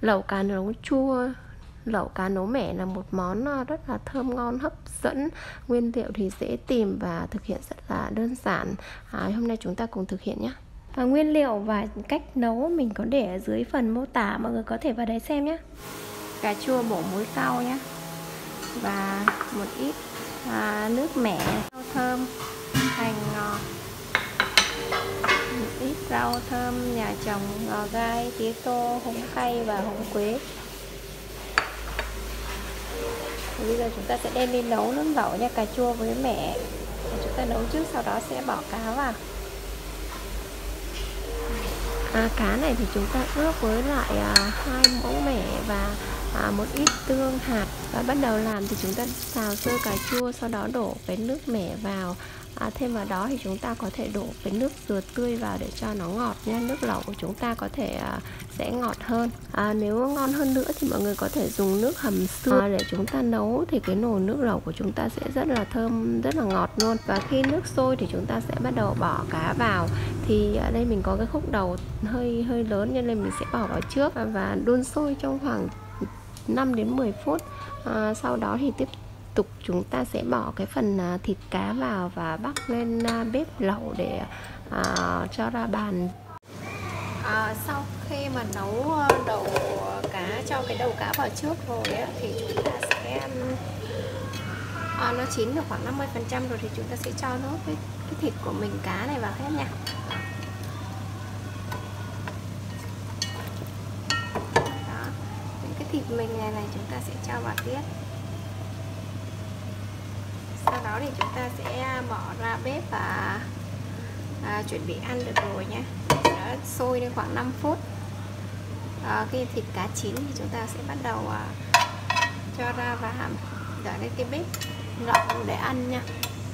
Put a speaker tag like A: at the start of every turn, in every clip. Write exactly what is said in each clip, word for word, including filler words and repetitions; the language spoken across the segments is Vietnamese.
A: Lẩu cá nấu chua, lẩu cá nấu mẻ là một món rất là thơm ngon, hấp dẫn. Nguyên liệu thì dễ tìm và thực hiện rất là đơn giản. à, Hôm nay chúng ta cùng thực hiện nhé.
B: Và nguyên liệu và cách nấu mình có để ở dưới phần mô tả, mọi người có thể vào đấy xem nhé.
A: Cà chua bổ muối cao nhé. Và một ít à, nước mẻ, rau thơm, hành ngò, một ít rau thơm nhà trồng, ngò gai, tía tô, húng cay và húng quế. Thì bây giờ chúng ta sẽ đem đi nấu nước lẩu nha. Cà chua với mẻ chúng ta nấu trước, sau đó sẽ bỏ cá vào. À, cá này thì chúng ta ướp với lại à, hai muỗng mẻ và à, một ít tương hạt. Và bắt đầu làm thì chúng ta xào sơ cà chua, sau đó đổ cái nước mẻ vào. À, thêm vào đó thì chúng ta có thể đổ cái nước dừa tươi vào để cho nó ngọt nha. Nước lẩu của chúng ta có thể à, sẽ ngọt hơn. à, Nếu ngon hơn nữa thì mọi người có thể dùng nước hầm xương à, để chúng ta nấu, thì cái nồi nước lẩu của chúng ta sẽ rất là thơm, rất là ngọt luôn. Và khi nước sôi thì chúng ta sẽ bắt đầu bỏ cá vào. Thì ở đây mình có cái khúc đầu hơi hơi lớn nên là mình sẽ bỏ vào trước và đun sôi trong khoảng năm đến mười phút. à, Sau đó thì tiếp tục chúng ta sẽ bỏ cái phần à, thịt cá vào và bắc lên à, bếp lẩu để à, cho ra bàn. à, Sau khi mà nấu đầu cá, cho cái đầu cá vào trước rồi á, thì chúng ta sẽ à, nó chín được khoảng năm mươi phần trăm rồi thì chúng ta sẽ cho nốt cái, cái thịt của mình, cá này vào hết nha. Đó, những cái thịt mình này này chúng ta sẽ cho vào tiếp. Sau đó thì chúng ta sẽ bỏ ra bếp và à, chuẩn bị ăn được rồi nhé. Nó sôi đến khoảng năm phút. à, Khi thịt cá chín thì chúng ta sẽ bắt đầu à, cho ra và để lên cái bếp lẩu để ăn nha.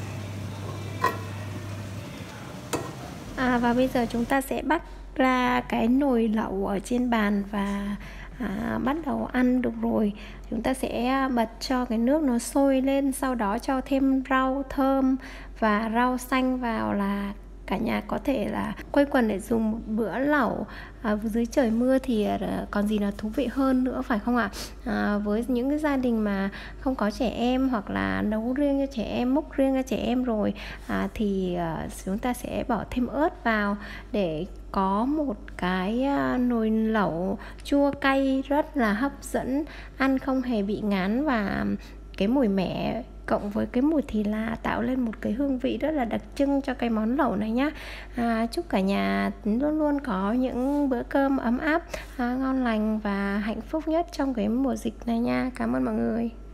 B: À, và bây giờ chúng ta sẽ bắt ra cái nồi lẩu ở trên bàn và à, bắt đầu ăn được rồi. Chúng ta sẽ bật cho cái nước nó sôi lên, sau đó cho thêm rau thơm và rau xanh vào là cả nhà có thể là quây quần để dùng một bữa lẩu à, dưới trời mưa thì còn gì là thú vị hơn nữa, phải không ạ? À, với những cái gia đình mà không có trẻ em hoặc là nấu riêng cho trẻ em, múc riêng cho trẻ em rồi à, thì à, chúng ta sẽ bỏ thêm ớt vào để có một cái nồi lẩu chua cay rất là hấp dẫn, ăn không hề bị ngán, và cái mùi mẻ cộng với cái mùi thì là tạo lên một cái hương vị rất là đặc trưng cho cái món lẩu này nhá. à, Chúc cả nhà luôn luôn có những bữa cơm ấm áp, à, ngon lành và hạnh phúc nhất trong cái mùa dịch này nha. Cảm ơn mọi người.